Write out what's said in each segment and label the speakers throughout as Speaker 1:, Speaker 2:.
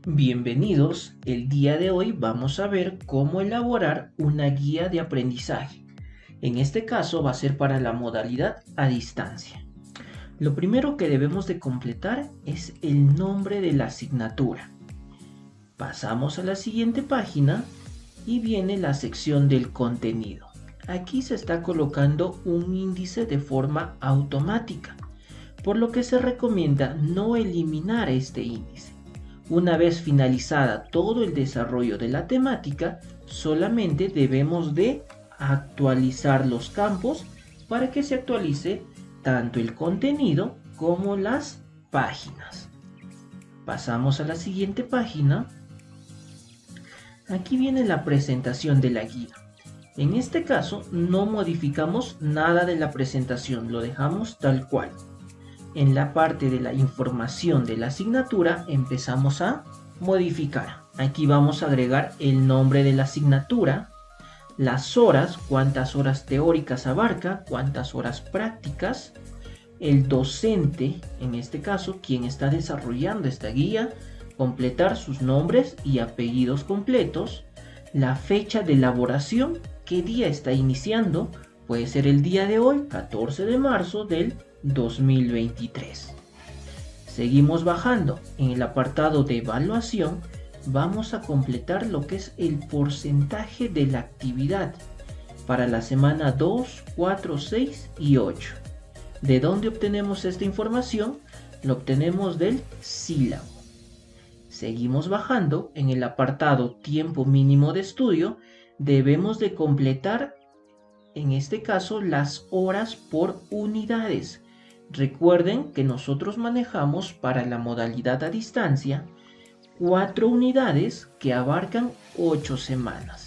Speaker 1: Bienvenidos, el día de hoy vamos a ver cómo elaborar una guía de aprendizaje. En este caso va a ser para la modalidad a distancia. Lo primero que debemos de completar es el nombre de la asignatura. Pasamos a la siguiente página y viene la sección del contenido. Aquí se está colocando un índice de forma automática, por lo que se recomienda no eliminar este índice. Una vez finalizada todo el desarrollo de la temática, solamente debemos de actualizar los campos para que se actualice tanto el contenido como las páginas. Pasamos a la siguiente página. Aquí viene la presentación de la guía. En este caso no modificamos nada de la presentación, lo dejamos tal cual. En la parte de la información de la asignatura empezamos a modificar. Aquí vamos a agregar el nombre de la asignatura, las horas, cuántas horas teóricas abarca, cuántas horas prácticas, el docente, en este caso, quien está desarrollando esta guía, completar sus nombres y apellidos completos, la fecha de elaboración, qué día está iniciando, puede ser el día de hoy, 14 de marzo del 2023. Seguimos bajando. En el apartado de evaluación vamos a completar lo que es el porcentaje de la actividad para la semana 2, 4, 6 y 8. ¿De dónde obtenemos esta información? Lo obtenemos del sílabo. Seguimos bajando. En el apartado tiempo mínimo de estudio debemos de completar, en este caso, las horas por unidades. Recuerden que nosotros manejamos para la modalidad a distancia 4 unidades que abarcan 8 semanas.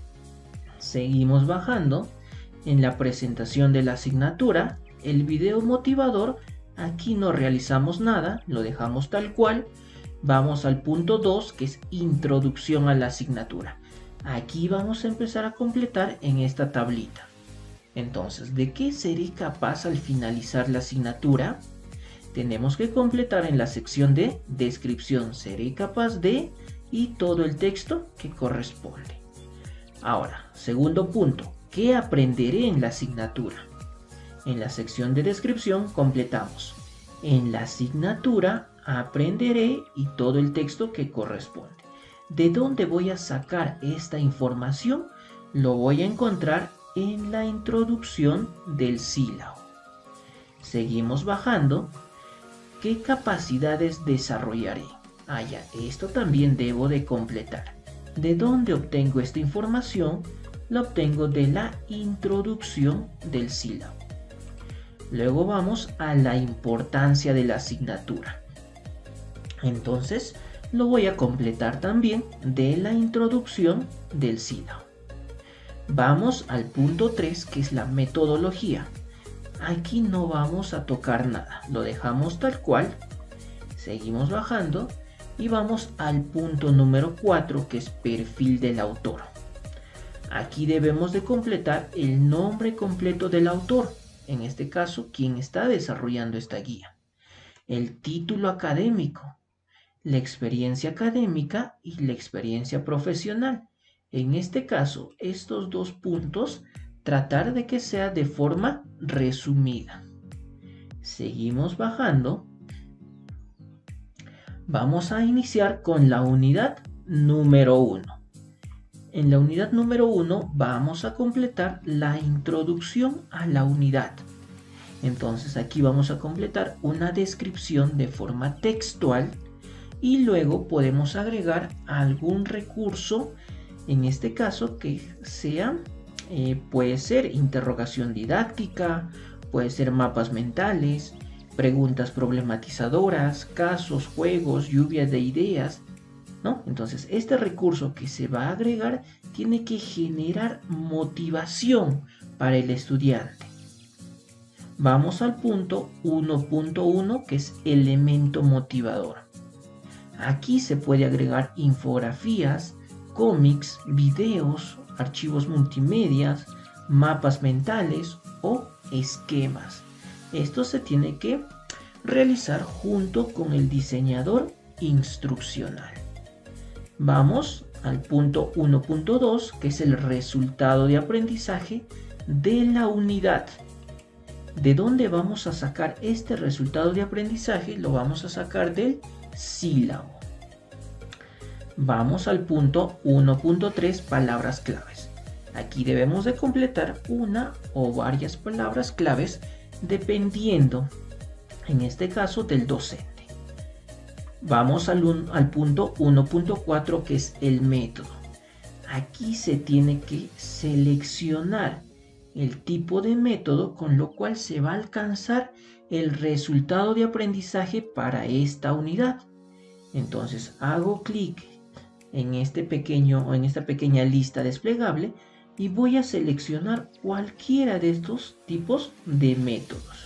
Speaker 1: Seguimos bajando. En la presentación de la asignatura, el video motivador, aquí no realizamos nada, lo dejamos tal cual. Vamos al punto 2, que es introducción a la asignatura. Aquí vamos a empezar a completar en esta tablita. Entonces, ¿de qué seré capaz al finalizar la asignatura? Tenemos que completar en la sección de descripción, seré capaz de, y todo el texto que corresponde. Ahora, segundo punto, ¿qué aprenderé en la asignatura? En la sección de descripción completamos. En la asignatura aprenderé y todo el texto que corresponde. ¿De dónde voy a sacar esta información? Lo voy a encontrar en la introducción del sílabo. Seguimos bajando. ¿Qué capacidades desarrollaré? Ya, esto también debo de completar. ¿De dónde obtengo esta información? La obtengo de la introducción del sílabo. Luego vamos a la importancia de la asignatura. Entonces, lo voy a completar también de la introducción del sílabo. Vamos al punto 3, que es la metodología. Aquí no vamos a tocar nada, lo dejamos tal cual. Seguimos bajando y vamos al punto número 4, que es perfil del autor. Aquí debemos de completar el nombre completo del autor, en este caso, quien está desarrollando esta guía. El título académico, la experiencia académica y la experiencia profesional. En este caso, estos dos puntos, tratar de que sea de forma resumida. Seguimos bajando. Vamos a iniciar con la unidad número 1. En la unidad número 1 vamos a completar la introducción a la unidad. Entonces aquí vamos a completar una descripción de forma textual y luego podemos agregar algún recurso, en este caso que sea, puede ser interrogación didáctica, puede ser mapas mentales, preguntas problematizadoras, casos, juegos, lluvia de ideas, ¿no? Entonces este recurso que se va a agregar tiene que generar motivación para el estudiante. Vamos al punto 1.1, que es elemento motivador. Aquí se puede agregar infografías, cómics, videos, archivos multimedia, mapas mentales o esquemas. Esto se tiene que realizar junto con el diseñador instruccional. Vamos al punto 1.2, que es el resultado de aprendizaje de la unidad. ¿De dónde vamos a sacar este resultado de aprendizaje? Lo vamos a sacar del sílabo. Vamos al punto 1.3, palabras claves. Aquí debemos de completar una o varias palabras claves dependiendo, en este caso, del docente. Vamos al punto 1.4, que es el método. Aquí se tiene que seleccionar el tipo de método con lo cual se va a alcanzar el resultado de aprendizaje para esta unidad. Entonces hago clic en esta pequeña lista desplegable y voy a seleccionar cualquiera de estos tipos de métodos.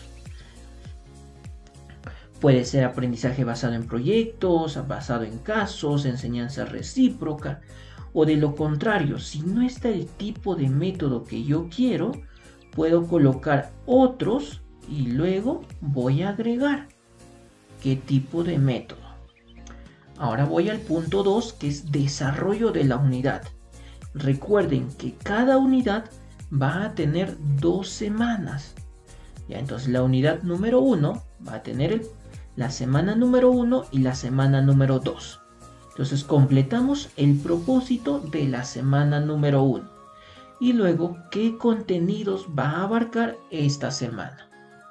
Speaker 1: Puede ser aprendizaje basado en proyectos, basado en casos, enseñanza recíproca, o de lo contrario, si no está el tipo de método que yo quiero, puedo colocar otros y luego voy a agregar qué tipo de método. Ahora voy al punto 2, que es desarrollo de la unidad. Recuerden que cada unidad va a tener 2 semanas. Ya, entonces la unidad número 1 va a tener la semana número 1 y la semana número 2. Entonces completamos el propósito de la semana número 1. Y luego, ¿qué contenidos va a abarcar esta semana?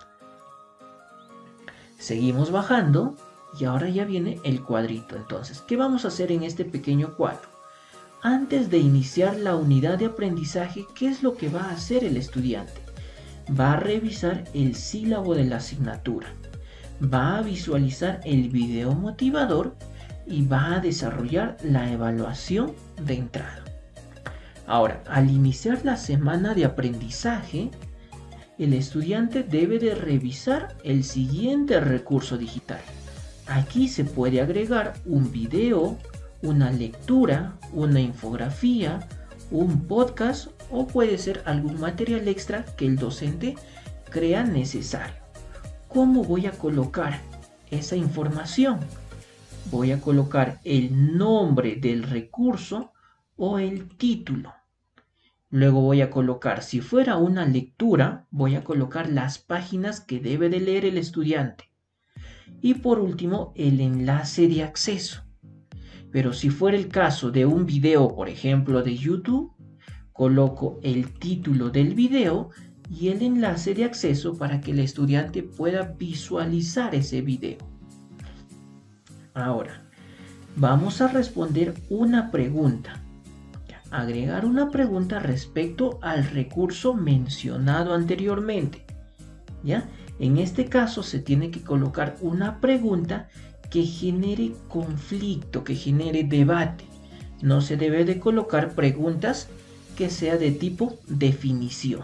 Speaker 1: Seguimos bajando y ahora ya viene el cuadrito. Entonces, ¿qué vamos a hacer en este pequeño cuadro? Antes de iniciar la unidad de aprendizaje, ¿qué es lo que va a hacer el estudiante? Va a revisar el sílabo de la asignatura, va a visualizar el video motivador y va a desarrollar la evaluación de entrada. Ahora, al iniciar la semana de aprendizaje, el estudiante debe de revisar el siguiente recurso digital. Aquí se puede agregar un video, una lectura, una infografía, un podcast o puede ser algún material extra que el docente crea necesario. ¿Cómo voy a colocar esa información? Voy a colocar el nombre del recurso o el título. Luego voy a colocar, si fuera una lectura, voy a colocar las páginas que debe de leer el estudiante. Y por último, el enlace de acceso. Pero si fuera el caso de un video, por ejemplo, de YouTube, coloco el título del video y el enlace de acceso para que el estudiante pueda visualizar ese video. Ahora, vamos a responder una pregunta. Agregar una pregunta respecto al recurso mencionado anteriormente. ¿Ya? En este caso se tiene que colocar una pregunta que genere conflicto, que genere debate. No se debe de colocar preguntas que sea de tipo definición.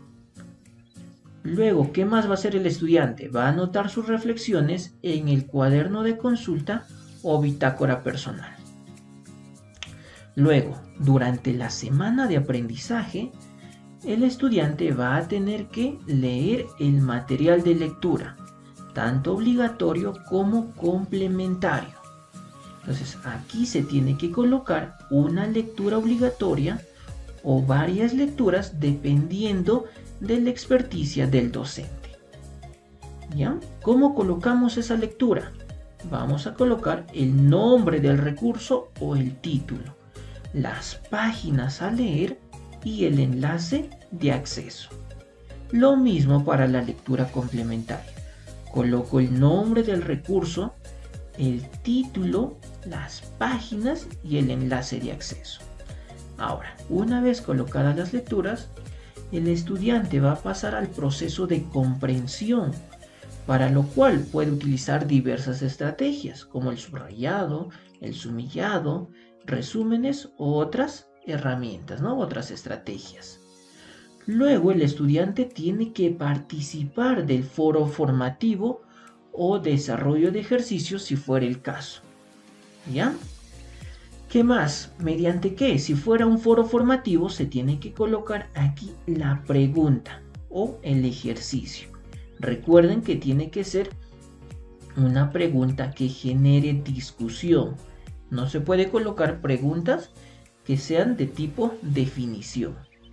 Speaker 1: Luego, ¿qué más va a hacer el estudiante? Va a anotar sus reflexiones en el cuaderno de consulta o bitácora personal. Luego, durante la semana de aprendizaje, el estudiante va a tener que leer el material de lectura, tanto obligatorio como complementario. Entonces, aquí se tiene que colocar una lectura obligatoria o varias lecturas dependiendo de la experticia del docente. ¿Ya? ¿Cómo colocamos esa lectura? Vamos a colocar el nombre del recurso o el título, las páginas a leer y el enlace de acceso. Lo mismo para la lectura complementaria. Coloco el nombre del recurso, el título, las páginas y el enlace de acceso. Ahora, una vez colocadas las lecturas, el estudiante va a pasar al proceso de comprensión, para lo cual puede utilizar diversas estrategias como el subrayado, el sumillado, resúmenes u otras herramientas, ¿no? Otras estrategias. Luego el estudiante tiene que participar del foro formativo o desarrollo de ejercicios si fuera el caso. ¿Ya? ¿Qué más? ¿Mediante qué? Si fuera un foro formativo se tiene que colocar aquí la pregunta o el ejercicio. Recuerden que tiene que ser una pregunta que genere discusión, No se puede colocar preguntas que sean de tipo definición.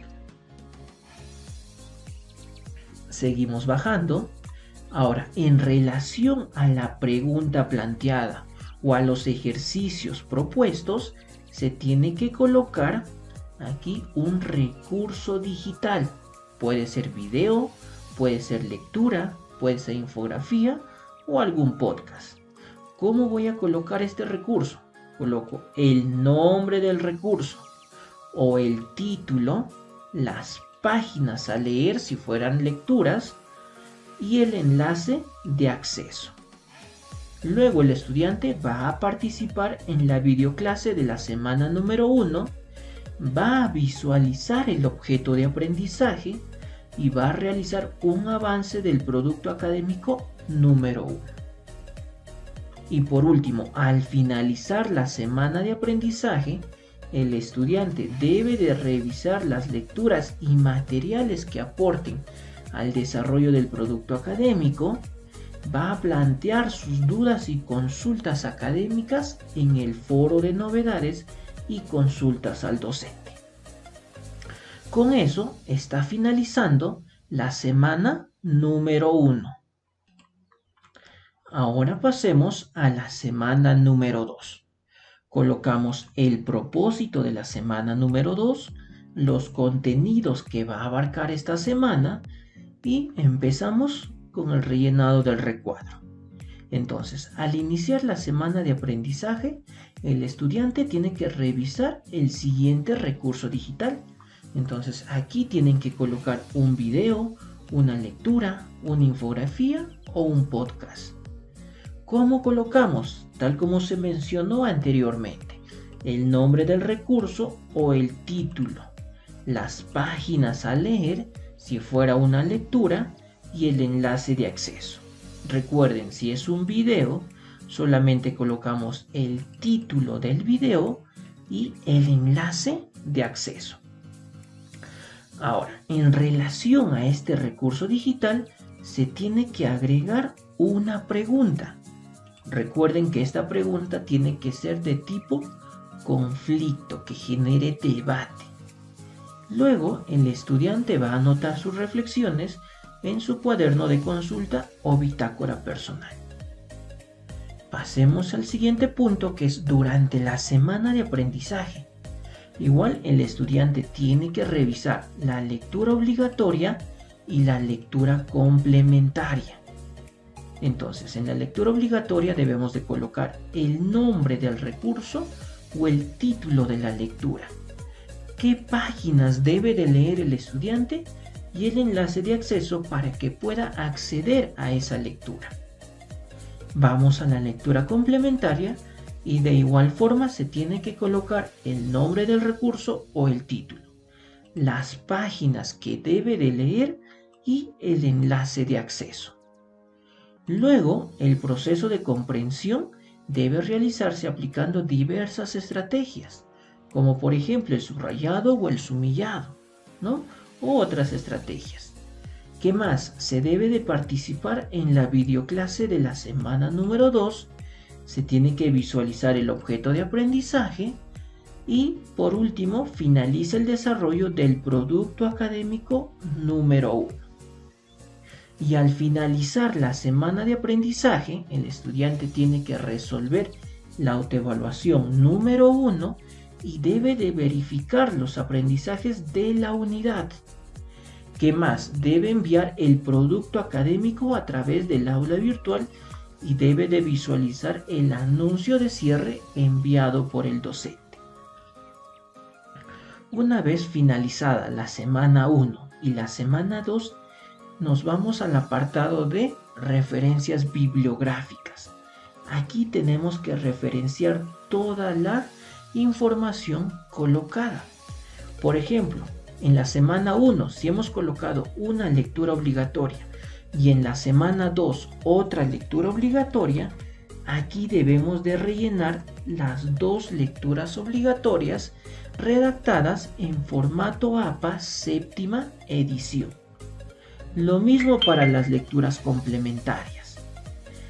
Speaker 1: Seguimos bajando. Ahora, en relación a la pregunta planteada o a los ejercicios propuestos, se tiene que colocar aquí un recurso digital. Puede ser video, puede ser lectura, puede ser infografía o algún podcast. ¿Cómo voy a colocar este recurso? Coloco el nombre del recurso o el título, las páginas a leer si fueran lecturas y el enlace de acceso. Luego el estudiante va a participar en la videoclase de la semana número 1, va a visualizar el objeto de aprendizaje y va a realizar un avance del producto académico número 1. Y por último, al finalizar la semana de aprendizaje, el estudiante debe de revisar las lecturas y materiales que aporten al desarrollo del producto académico, va a plantear sus dudas y consultas académicas en el foro de novedades y consultas al docente. Con eso está finalizando la semana número 1. Ahora pasemos a la semana número 2. Colocamos el propósito de la semana número 2, los contenidos que va a abarcar esta semana y empezamos con el rellenado del recuadro. Entonces, al iniciar la semana de aprendizaje, el estudiante tiene que revisar el siguiente recurso digital. Entonces, aquí tienen que colocar un video, una lectura, una infografía o un podcast. ¿Cómo colocamos? Tal como se mencionó anteriormente, el nombre del recurso o el título, las páginas a leer si fuera una lectura y el enlace de acceso. Recuerden, si es un video, solamente colocamos el título del video y el enlace de acceso. Ahora, en relación a este recurso digital, se tiene que agregar una pregunta. Recuerden que esta pregunta tiene que ser de tipo conflicto, que genere debate. Luego, el estudiante va a anotar sus reflexiones en su cuaderno de consulta o bitácora personal. Pasemos al siguiente punto, que es durante la semana de aprendizaje. Igual el estudiante tiene que revisar la lectura obligatoria y la lectura complementaria. Entonces, en la lectura obligatoria debemos de colocar el nombre del recurso o el título de la lectura, qué páginas debe de leer el estudiante y el enlace de acceso para que pueda acceder a esa lectura. Vamos a la lectura complementaria y de igual forma se tiene que colocar el nombre del recurso o el título, las páginas que debe de leer y el enlace de acceso. Luego, el proceso de comprensión debe realizarse aplicando diversas estrategias, como por ejemplo el subrayado o el sumillado, ¿no? U otras estrategias. ¿Qué más? Se debe de participar en la videoclase de la semana número 2, se tiene que visualizar el objeto de aprendizaje y, por último, finaliza el desarrollo del producto académico número 1. Y al finalizar la semana de aprendizaje, el estudiante tiene que resolver la autoevaluación número 1 y debe de verificar los aprendizajes de la unidad. ¿Qué más? Debe enviar el producto académico a través del aula virtual y debe de visualizar el anuncio de cierre enviado por el docente. Una vez finalizada la semana 1 y la semana 2, nos vamos al apartado de referencias bibliográficas. Aquí tenemos que referenciar toda la información colocada. Por ejemplo, en la semana 1, si hemos colocado una lectura obligatoria y en la semana 2 otra lectura obligatoria, aquí debemos de rellenar las dos lecturas obligatorias redactadas en formato APA séptima edición. Lo mismo para las lecturas complementarias.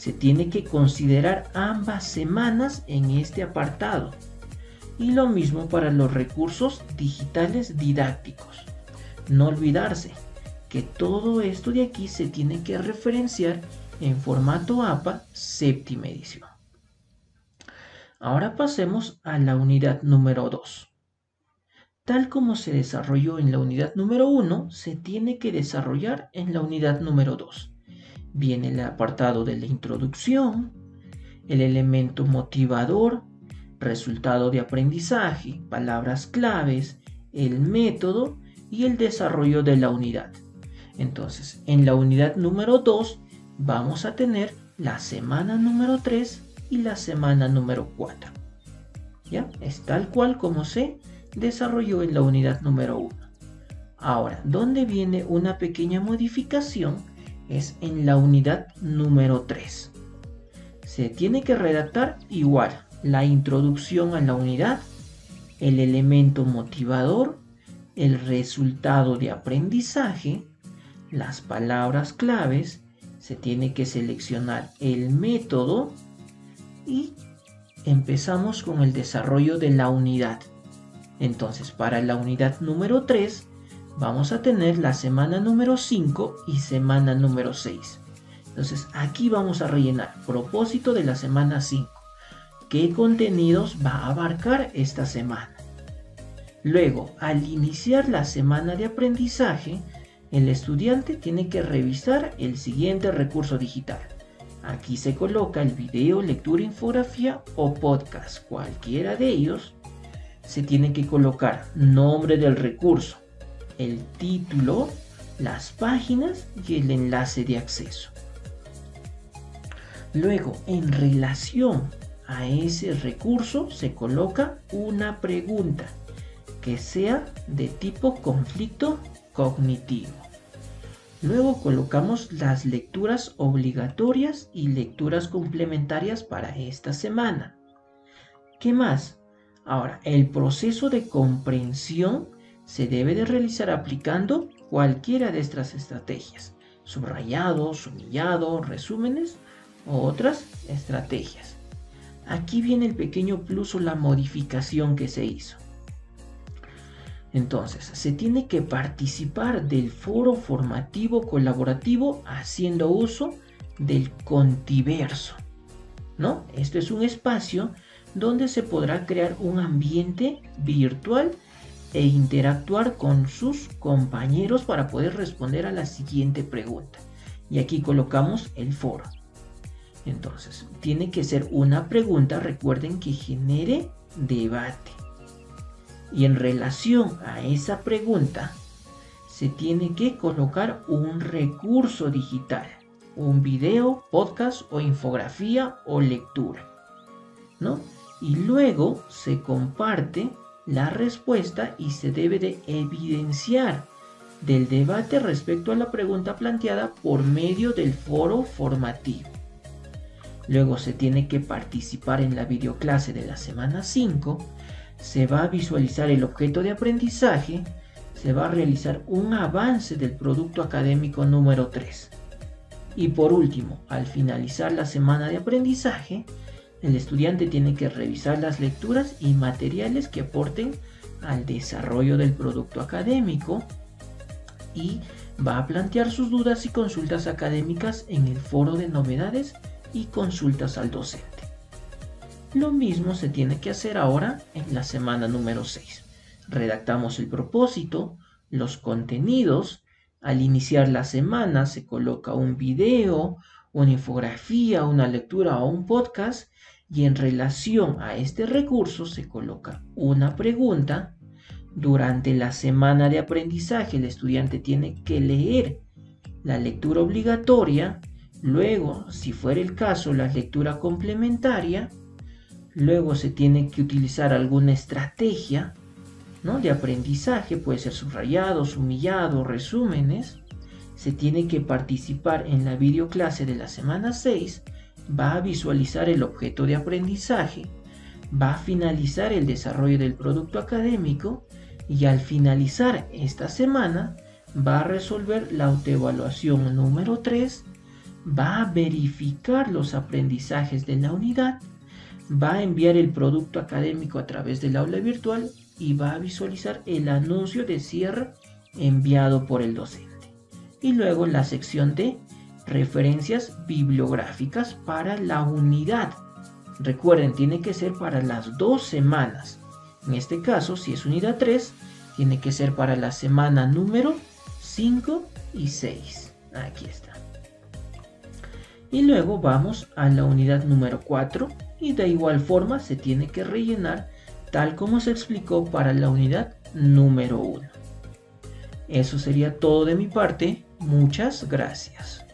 Speaker 1: se tiene que considerar ambas semanas en este apartado. Y lo mismo para los recursos digitales didácticos. No olvidarse que todo esto de aquí se tiene que referenciar en formato APA séptima edición. Ahora pasemos a la unidad número 2. Tal como se desarrolló en la unidad número 1, se tiene que desarrollar en la unidad número 2. Viene el apartado de la introducción, el elemento motivador, resultado de aprendizaje, palabras claves, el método y el desarrollo de la unidad. Entonces, en la unidad número 2 vamos a tener la semana número 3 y la semana número 4. ¿Ya? Es tal cual como se desarrolló en la unidad número 1. Ahora, donde viene una pequeña modificación es en la unidad número 3. Se tiene que redactar igual la introducción a la unidad, el elemento motivador, el resultado de aprendizaje, las palabras claves, se tiene que seleccionar el método y empezamos con el desarrollo de la unidad. Entonces, para la unidad número 3 vamos a tener la semana número 5 y semana número 6. Entonces, aquí vamos a rellenar propósito de la semana 5. ¿Qué contenidos va a abarcar esta semana? Luego, al iniciar la semana de aprendizaje, el estudiante tiene que revisar el siguiente recurso digital. Aquí se coloca el video, lectura, infografía o podcast. Cualquiera de ellos. Se tiene que colocar nombre del recurso, el título, las páginas y el enlace de acceso. Luego, en relación a ese recurso, se coloca una pregunta que sea de tipo conflicto cognitivo. Luego colocamos las lecturas obligatorias y lecturas complementarias para esta semana. ¿Qué más? Ahora, el proceso de comprensión se debe de realizar aplicando cualquiera de estas estrategias: subrayado, sumillado, resúmenes o otras estrategias. Aquí viene el pequeño plus o la modificación que se hizo. Entonces, se tiene que participar del foro formativo colaborativo haciendo uso del Contiverso, ¿no? Este es un espacio donde se podrá crear un ambiente virtual e interactuar con sus compañeros para poder responder a la siguiente pregunta. Y aquí colocamos el foro. Entonces, tiene que ser una pregunta, recuerden, que genere debate. Y en relación a esa pregunta, se tiene que colocar un recurso digital, un video, podcast o infografía o lectura, ¿no? Y luego se comparte la respuesta y se debe de evidenciar del debate respecto a la pregunta planteada por medio del foro formativo. Luego se tiene que participar en la videoclase de la semana 5, se va a visualizar el objeto de aprendizaje, se va a realizar un avance del producto académico número 3. Y por último, al finalizar la semana de aprendizaje, el estudiante tiene que revisar las lecturas y materiales que aporten al desarrollo del producto académico y va a plantear sus dudas y consultas académicas en el foro de novedades y consultas al docente. Lo mismo se tiene que hacer ahora en la semana número 6. Redactamos el propósito, los contenidos. Al iniciar la semana se coloca un video, una infografía, una lectura o un podcast, y en relación a este recurso se coloca una pregunta. Durante la semana de aprendizaje el estudiante tiene que leer la lectura obligatoria, luego, si fuera el caso, la lectura complementaria. Luego se tiene que utilizar alguna estrategia, ¿no?, de aprendizaje, puede ser subrayado, sumillado, resúmenes. Se tiene que participar en la videoclase de la semana 6, va a visualizar el objeto de aprendizaje, va a finalizar el desarrollo del producto académico y al finalizar esta semana va a resolver la autoevaluación número 3, va a verificar los aprendizajes de la unidad, va a enviar el producto académico a través del aula virtual y va a visualizar el anuncio de cierre enviado por el docente. Y luego la sección de referencias bibliográficas para la unidad. Recuerden, tiene que ser para las 2 semanas. En este caso, si es unidad 3, tiene que ser para la semana número 5 y 6. Aquí está. Y luego vamos a la unidad número 4 y de igual forma se tiene que rellenar tal como se explicó para la unidad número 1. Eso sería todo de mi parte. Muchas gracias.